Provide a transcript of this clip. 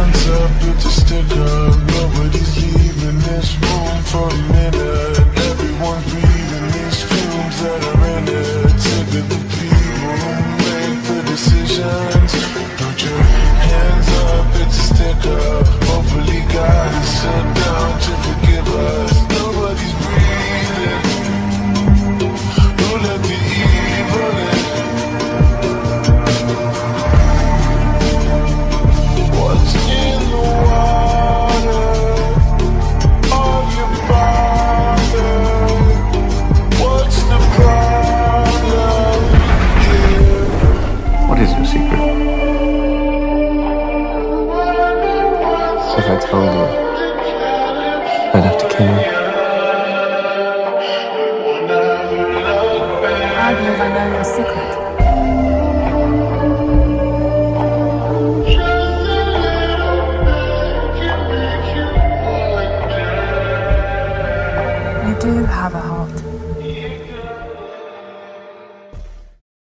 hands up, it's a stick up. Nobody's leaving this room for a minute. Everyone's breathing these fumes that are in it. Sick of the people who make the decisions. Put your hands up, it's a stick up. Hopefully God is shut down to forgive us. Nobody's breathing. Who let the evil in? What's in the water? Are you bothered? What's the problem here? What is your secret? If I told you, I'd have to kill you. How do I know your secret?